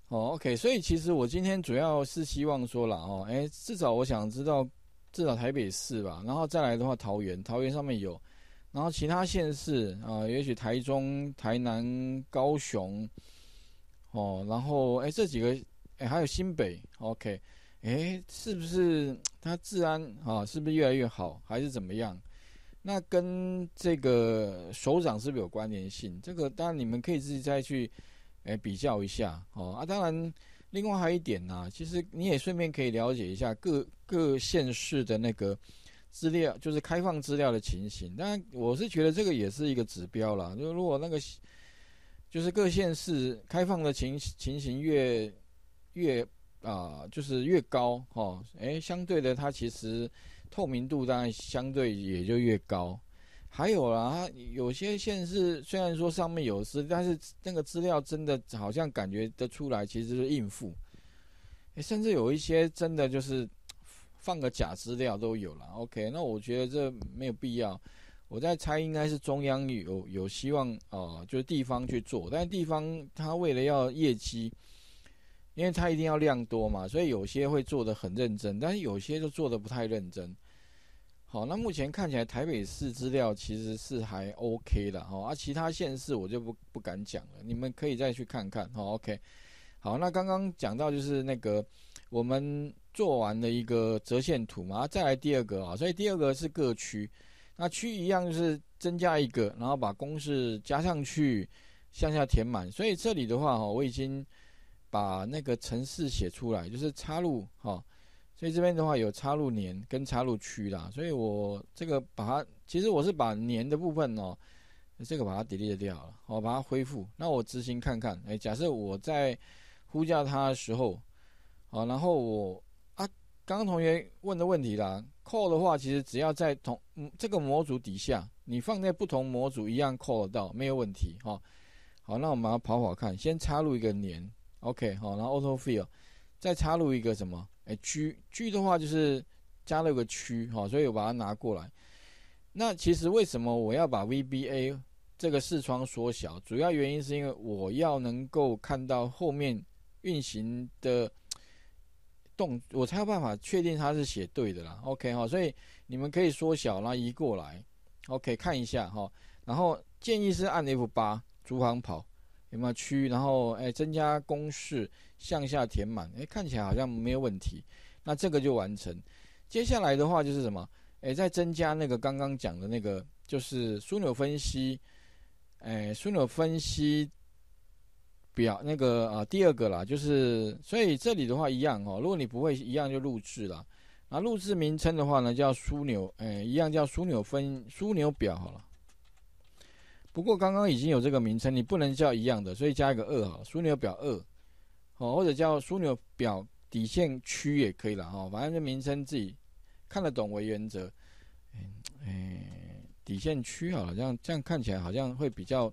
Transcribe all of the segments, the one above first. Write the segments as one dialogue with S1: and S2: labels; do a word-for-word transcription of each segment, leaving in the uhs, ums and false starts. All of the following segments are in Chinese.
S1: 哦，OK，所以其实我今天主要是希望说啦，哦，哎，至少我想知道，至少台北市吧，然后再来的话，桃园，桃园上面有，然后其他县市啊、呃也许台中、台南、高雄，哦，然后哎这几个，哎还有新北，OK，哎是不是它治安啊是不是越来越好，还是怎么样？那跟这个首长是不是有关联性？这个当然你们可以自己再去哎比较一下哦啊。当然，另外还有一点呢、啊，其实你也顺便可以了解一下各各县市的那个资料，就是开放资料的情形。当然，我是觉得这个也是一个指标啦。就如果那个就是各县市开放的情情形越越啊、就是越高哦，哎，相对的它其实透明度当然相对也就越高。还有啦，它有些县市虽然说上面有资，但是那个资料真的好像感觉得出来，其实是应付，诶甚至有一些真的就是放个假资料都有了。OK，那我觉得这没有必要。我在猜应该是中央有有希望呃，就是地方去做，但是地方它为了要业绩，因为它一定要量多嘛，所以有些会做得很认真，但是有些就做得不太认真。好，那目前看起来台北市资料其实是还 OK 的哦，啊，其他县市我就不不敢讲了，你们可以再去看看哦。OK，好，那刚刚讲到就是那个我们做完了一个折线图嘛，啊再来第二个啊，所以第二个是各区，那区一样就是增加一个，然后把公式加上去，向下填满。所以这里的话哈，我已经把那个程式写出来，就是插入哈。所以这边的话有插入年跟插入区啦，所以我这个把它，其实我是把年的部分哦，这个把它 delete 掉了，我把它恢复。那我执行看看，哎，假设我在呼叫它的时候，好，然后我啊，刚刚同学问的问题啦，call 的话，其实只要在同、嗯、这个模组底下，你放在不同模组一样 call 得到，没有问题哈、哦。好，那我们把它跑跑看，先插入一个年 ，OK， 好，然后 auto fill。再插入一个什么？哎，G G 的话就是加了个区，哈，所以我把它拿过来。那其实为什么我要把 V B A 这个视窗缩小？主要原因是因为我要能够看到后面运行的动，我才有办法确定它是写对的啦。OK 哈，所以你们可以缩小，然后移过来，OK 看一下哈。然后建议是按 F 八逐行跑，有没有区？然后哎增加公式。向下填满，哎，看起来好像没有问题，那这个就完成。接下来的话就是什么？哎，再增加那个刚刚讲的那个，就是枢纽分析，哎，枢纽分析表那个啊，第二个啦，就是所以这里的话一样哦，如果你不会一样就录制啦。那录制名称的话呢，叫枢纽，哎，一样叫枢纽分枢纽表好了。不过刚刚已经有这个名称，你不能叫一样的，所以加一个二好了，枢纽表二。哦，或者叫枢纽表底线区也可以了哈、哦，反正这名称自己看得懂为原则。嗯，哎，底线区好了，这样这样看起来好像会比较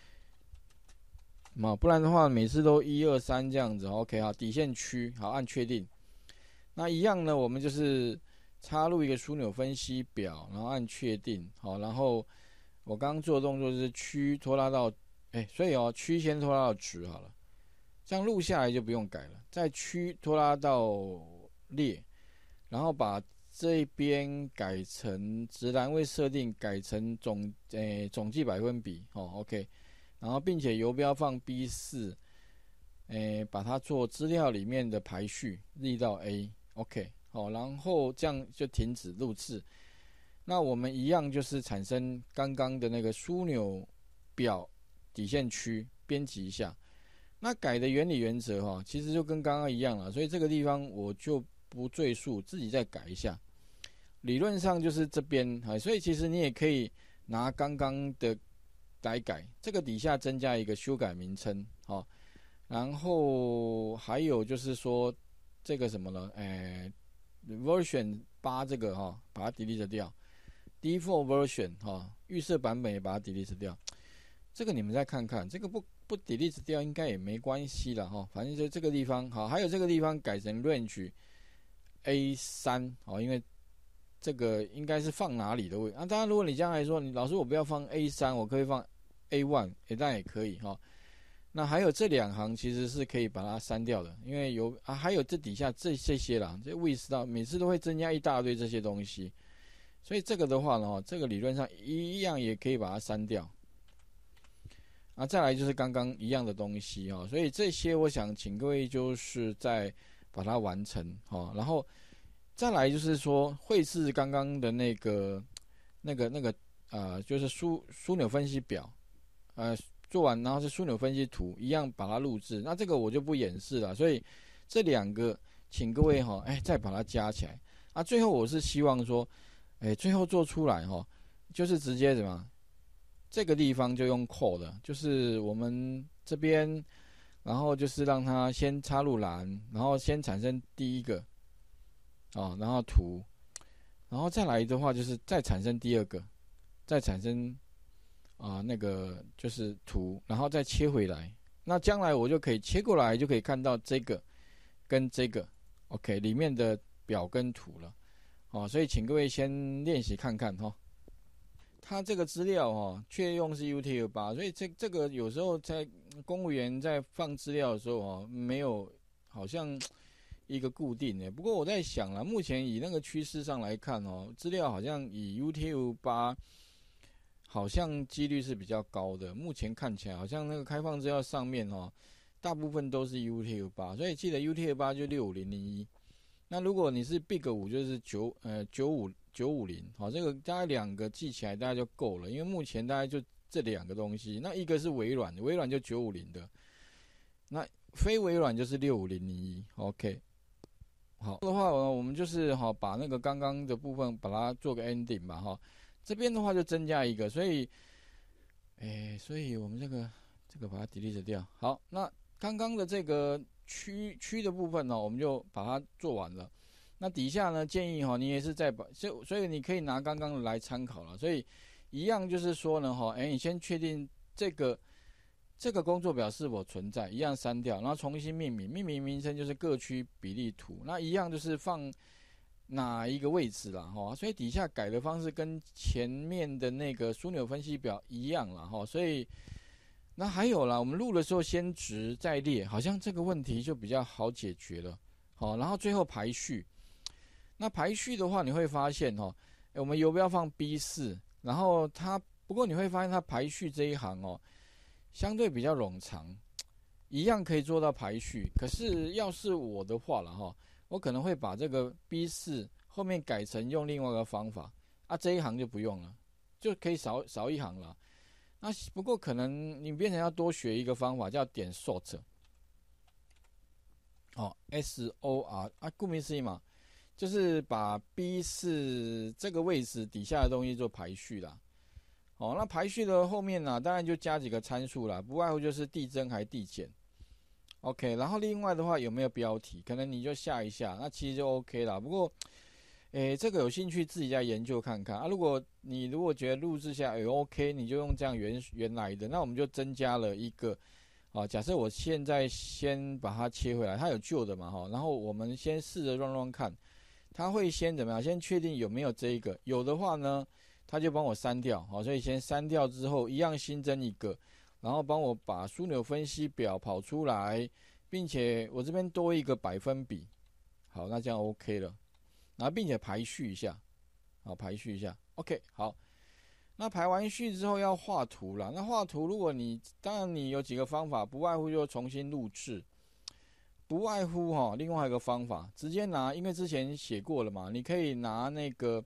S1: 嘛，不然的话每次都一二三这样子。OK 好，底线区好按确定。那一样呢，我们就是插入一个枢纽分析表，然后按确定。好，然后我刚刚做的动作是区拖拉到，哎，所以哦区先拖拉到值好了。这样录下来就不用改了，在区拖拉到列，然后把这边改成值栏位设定改成总诶总计百分比哦 ，OK， 然后并且游标放 B 四，诶把它做资料里面的排序列到 A，OK， 好，然后这样就停止录制。那我们一样就是产生刚刚的那个枢纽表底线区，编辑一下。那改的原理原则哈，其实就跟刚刚一样了，所以这个地方我就不赘述，自己再改一下。理论上就是这边，所以其实你也可以拿刚刚的来改，这个底下增加一个修改名称，好，然后还有就是说这个什么呢？诶 ，version 八这个哈，把它 delete 掉 ，default version 哈，预设版本也把它 delete 掉。这个你们再看看，这个不不 delete 掉应该也没关系了哈，反正就这个地方好，还有这个地方改成 range A 三哦，因为这个应该是放哪里的位啊。当然，如果你将来说你老师我不要放 A 三，我可以放 A 一，也当然也可以哈。 那还有这两行其实是可以把它删掉的，因为有啊，还有这底下这这些啦，这 with 到每次都会增加一大堆这些东西，所以这个的话呢，这个理论上一样也可以把它删掉。啊，再来就是刚刚一样的东西哈，所以这些我想请各位就是再把它完成哈，然后再来就是说绘制刚刚的那个那个那个呃，就是枢枢纽分析表，呃，做完然后是枢纽分析图一样把它录制，那这个我就不演示了，所以这两个请各位哈，哎，再把它加起来啊，最后我是希望说，哎，最后做出来哈，就是直接什么？这个地方就用扣的，就是我们这边，然后就是让它先插入栏，然后先产生第一个，哦，然后图，然后再来的话就是再产生第二个，再产生啊、呃、那个就是图，然后再切回来。那将来我就可以切过来，就可以看到这个跟这个 ，OK 里面的表跟图了，哦，所以请各位先练习看看哈。它这个资料哦，确用是 U T F 八，所以这这个有时候在公务员在放资料的时候哦，没有好像一个固定的。不过我在想啦，目前以那个趋势上来看哦，资料好像以 U T F 八好像几率是比较高的。目前看起来好像那个开放资料上面哦，大部分都是 U T F 八，所以记得 U T F 八就六五零零一。那如果你是 Big 五，就是九呃九五。九五零，好，这个大概两个记起来大概就够了，因为目前大概就这两个东西。那一个是微软，微软就九五零的，那非微软就是六五零零一。OK， 好的话，我们就是哈把那个刚刚的部分把它做个 ending 嘛哈。这边的话就增加一个，所以，哎，所以我们这个这个把它 delete 掉。好，那刚刚的这个区区的部分呢，我们就把它做完了。那底下呢，建议哈，你也是在把，所所以你可以拿刚刚的来参考了。所以一样就是说呢，哈，哎，你先确定这个这个工作表是否存在，一样删掉，然后重新命名，命名名称就是各区比例图。那一样就是放哪一个位置啦，哈。所以底下改的方式跟前面的那个枢纽分析表一样啦，哈。所以那还有啦，我们录的时候先直再列，好像这个问题就比较好解决了。好，然后最后排序。那排序的话，你会发现哦，我们游标放 B 四，然后它不过你会发现它排序这一行哦，相对比较冗长，一样可以做到排序。可是要是我的话了哈，我可能会把这个 B 四后面改成用另外一个方法啊，这一行就不用了，就可以少少一行了。那不过可能你变成要多学一个方法，叫点 sort， 哦 ，S O R 啊，顾名思义嘛。就是把 B 四这个位置底下的东西做排序啦，哦，那排序的后面呢、啊，当然就加几个参数啦，不外乎就是递增还递减 ，OK， 然后另外的话有没有标题，可能你就下一下，那其实就 OK 啦。不过，诶，这个有兴趣自己再研究看看啊。如果你如果觉得录制下也 OK， 你就用这样原原来的，那我们就增加了一个。啊，假设我现在先把它切回来，它有旧的嘛哈，然后我们先试着 run run 看。他会先怎么样？先确定有没有这一个，有的话呢，他就帮我删掉。好，所以先删掉之后，一样新增一个，然后帮我把枢纽分析表跑出来，并且我这边多一个百分比。好，那这样 OK 了。然后并且排序一下，好，排序一下 ，OK， 好。那排完序之后要画图了。那画图，如果你当然你有几个方法，不外乎就重新录制。不外乎哈、哦，另外一个方法，直接拿，因为之前写过了嘛，你可以拿那个，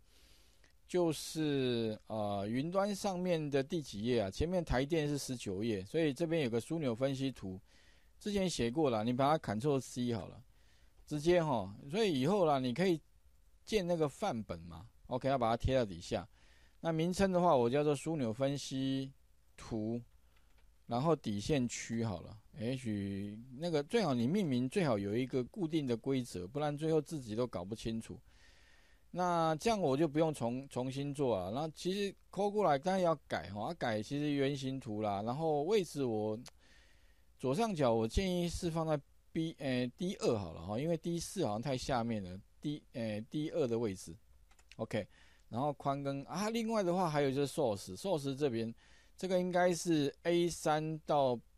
S1: 就是呃云端上面的第几页啊？前面台电是十九页，所以这边有个枢纽分析图，之前写过了，你把它 Ctrl C 好了，直接哈、哦，所以以后啦，你可以建那个范本嘛 ，OK， 要把它贴到底下。那名称的话，我叫做枢纽分析图。然后底线区好了，也许那个最好你命名最好有一个固定的规则，不然最后自己都搞不清楚。那这样我就不用重重新做了。然后其实抠过来当然要改哈，改其实原型图啦，然后位置我左上角我建议是放在 B 呃 D 二好了哈，因为 D 四好像太下面了 ，D 呃 D 二的位置 ，OK。然后宽跟啊，另外的话还有就是 source，source 这边。这个应该是 A 三 到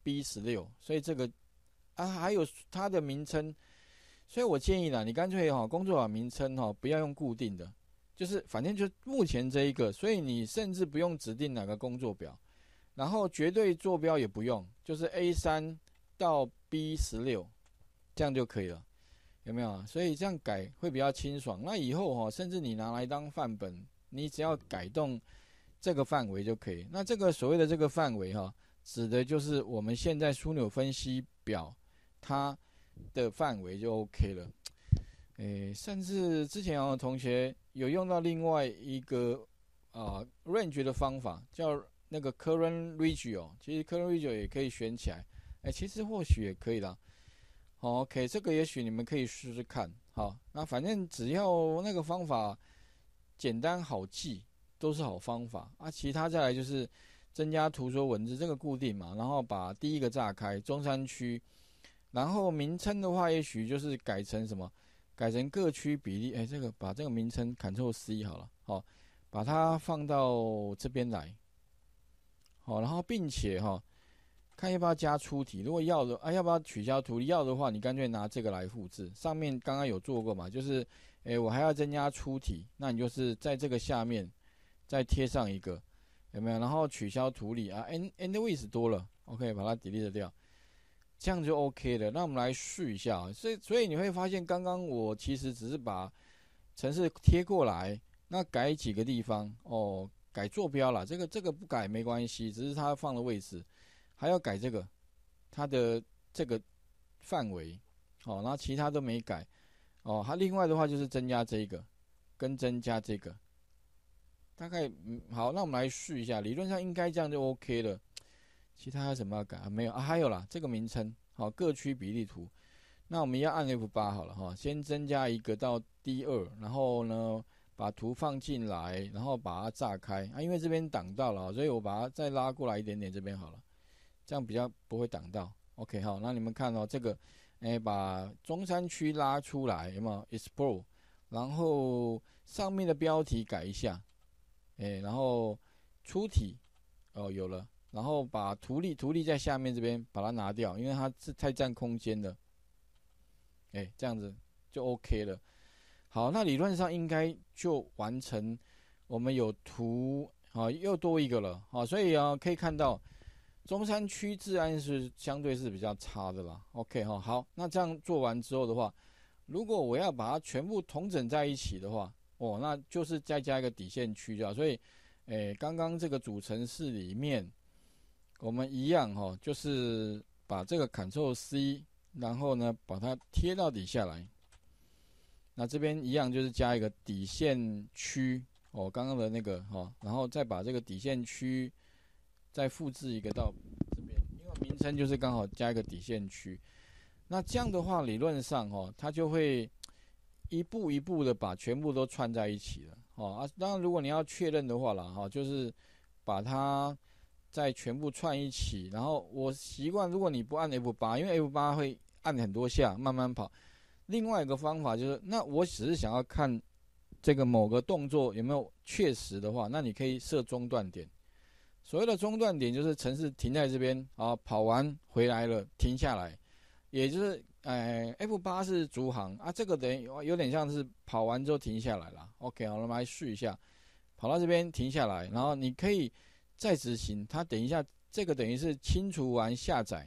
S1: B 十六，所以这个啊还有它的名称，所以我建议啦，你干脆哈工作表名称哈不要用固定的，就是反正就目前这一个，所以你甚至不用指定哪个工作表，然后绝对坐标也不用，就是 A 三到 B 十六这样就可以了。有没有啊？所以这样改会比较清爽。那以后哈，甚至你拿来当范本，你只要改动这个范围就可以。那这个所谓的这个范围哈，指的就是我们现在枢纽分析表它的范围就 OK 了。诶，甚至之前有同学有用到另外一个啊、呃、range 的方法，叫那个 current region， 其实 current region 也可以选起来。诶，其实或许也可以啦。好 ，OK， 这个也许你们可以试试看。好，那反正只要那个方法简单好记，都是好方法啊。其他再来就是增加图说文字，这个固定嘛，然后把第一个炸开，中山区，然后名称的话，也许就是改成什么，改成各区比例。哎，这个把这个名称 Ctrl C 好了，好，把它放到这边来，好，然后并且哈。看要不要加出题，如果要的啊，要不要取消图？要的话，你干脆拿这个来复制。上面刚刚有做过嘛，就是，诶，我还要增加出题，那你就是在这个下面再贴上一个，有没有？然后取消图里啊 ，end end with 多了 ，OK， 把它 delete 掉，这样就 OK 了。那我们来试一下啊，所以所以你会发现，刚刚我其实只是把程式贴过来，那改几个地方哦，改坐标啦，这个这个不改没关系，只是它放的位置。还要改这个，它的这个范围，哦，然后其他都没改，哦，它另外的话就是增加这一个，跟增加这个，大概嗯好，那我们来试一下，理论上应该这样就 OK 了。其他还有什么要改啊？没有啊，还有啦，这个名称，好，各区比例图，那我们要按 F 八 好了哈，先增加一个到 D 二，然后呢把图放进来，然后把它炸开啊，因为这边挡到了，所以我把它再拉过来一点点，这边好了。这样比较不会挡到 ，OK 好，那你们看哦，这个，哎，把中山区拉出来，有没有 ？Explore， 然后上面的标题改一下，哎，然后出题，哦有了，然后把图例图例在下面这边把它拿掉，因为它是太占空间了，哎，这样子就 OK 了。好，那理论上应该就完成，我们有图，好，又多一个了，好，所以啊可以看到。中山区治安是相对是比较差的啦 ，OK 哈，好，那这样做完之后的话，如果我要把它全部统整在一起的话，哦，那就是再加一个底线区就好。所以，诶，刚刚这个主程式里面，我们一样哈，就是把这个 Ctrl C， 然后呢把它贴到底下来。那这边一样就是加一个底线区哦，刚刚的那个哈，然后再把这个底线区。再复制一个到这边，因为名称就是刚好加一个底线区。那这样的话，理论上哦，它就会一步一步的把全部都串在一起了哦啊。当然，如果你要确认的话啦，哈，就是把它再全部串一起。然后我习惯，如果你不按 F 八，因为 F 八会按很多下，慢慢跑。另外一个方法就是，那我只是想要看这个某个动作有没有确实的话，那你可以设中断点。所谓的中断点就是程式停在这边啊，跑完回来了停下来，也就是呃 F 八 是逐行啊，这个等于有点像是跑完之后停下来了。OK， 好，我们来试一下，跑到这边停下来，然后你可以再执行，它等一下这个等于是清除完下载，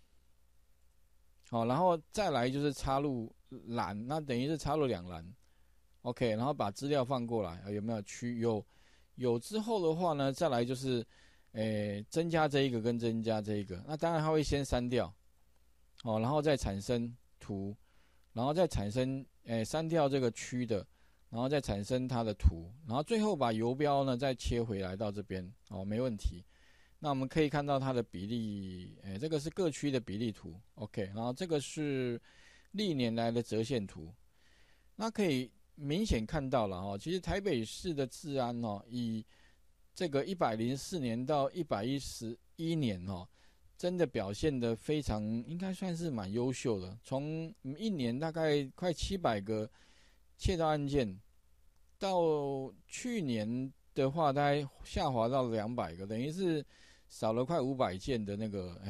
S1: 好，然后再来就是插入栏，那等于是插入两栏 ，OK， 然后把资料放过来，有没有区有有之后的话呢，再来就是。诶，增加这一个跟增加这一个，那当然它会先删掉，哦，然后再产生图，然后再产生诶删掉这个区的，然后再产生它的图，然后最后把游标呢再切回来到这边，哦，没问题。那我们可以看到它的比例，诶，这个是各区的比例图 ，OK， 然后这个是历年来的折线图，那可以明显看到了哦，其实台北市的治安哦，以这个一百零四年到一百一十一年哦，真的表现得非常，应该算是蛮优秀的。从一年大概快七百个窃盗案件，到去年的话，大概下滑到两百个，等于是少了快五百件的那个，哎，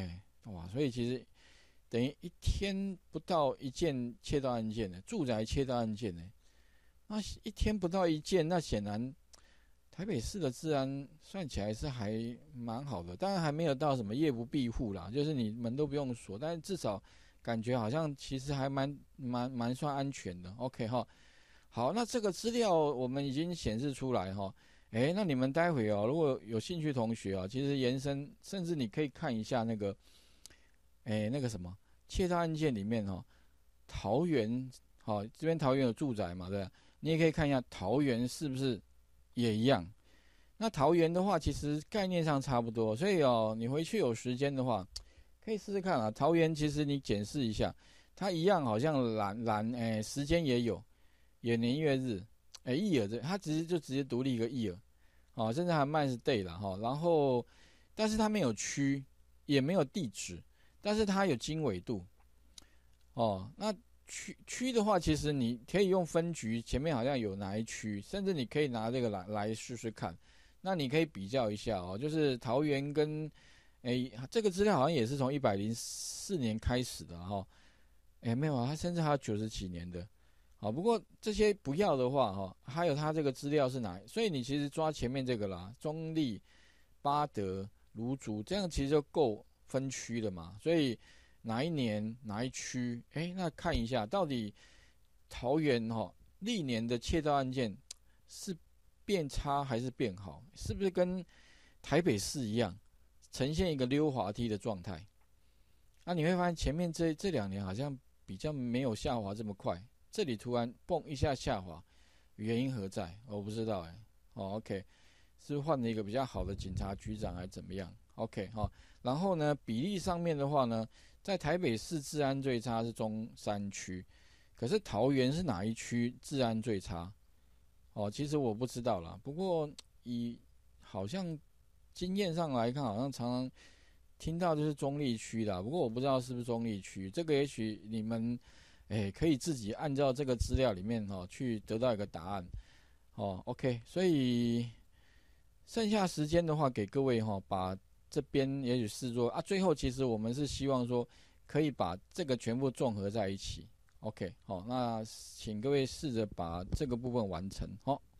S1: 哇，所以其实等于一天不到一件窃盗案件呢，住宅窃盗案件呢，那一天不到一件，那显然台北市的治安算起来是还蛮好的，当然还没有到什么夜不闭户啦，就是你门都不用锁，但是至少感觉好像其实还蛮蛮蛮算安全的。OK 哈，好，那这个资料我们已经显示出来哈，哎，那你们待会哦，如果有兴趣同学啊，其实延伸，甚至你可以看一下那个，哎，那个什么窃盗案件里面哈，桃园，好，这边桃园有住宅嘛，对吧？你也可以看一下桃园是不是也一样。那桃园的话，其实概念上差不多，所以哦，你回去有时间的话，可以试试看啊。桃园其实你检视一下，它一样好像蓝蓝，哎，时间也有，也年月日，哎，一尔这，它直接就直接独立一个一尔，哦，甚至还慢是 day 了哈。然后，但是它没有区，也没有地址，但是它有经纬度，哦，那区区的话，其实你可以用分局，前面好像有哪一区，甚至你可以拿这个来来试试看。那你可以比较一下哦，就是桃园跟，诶，这个资料好像也是从一百零四年开始的哈、哦，诶，没有啊，它甚至还有九十几年的。好，不过这些不要的话哈、哦，还有它这个资料是哪？所以你其实抓前面这个啦，中立、八德、芦竹，这样其实就够分区了嘛。所以哪一年哪一区，哎，那看一下到底桃园哈、哦、历年的窃盗案件是变差还是变好？是不是跟台北市一样，呈现一个溜滑梯的状态？那、啊、你会发现前面这这两年好像比较没有下滑这么快，这里突然蹦一下下滑，原因何在？我不知道哎、欸。哦 ，OK， 是换了一个比较好的警察局长还是怎么样 ？OK 哈、哦，然后呢，比例上面的话呢，在台北市治安最差是中山区，可是桃园是哪一区治安最差？哦，其实我不知道啦，不过以好像经验上来看，好像常常听到就是中立区啦，不过我不知道是不是中立区，这个也许你们诶可以自己按照这个资料里面哈、哦、去得到一个答案。哦，OK，所以剩下时间的话，给各位哈、哦、把这边也许视作啊，最后其实我们是希望说可以把这个全部综合在一起。OK，好，那请各位试着把这个部分完成，好。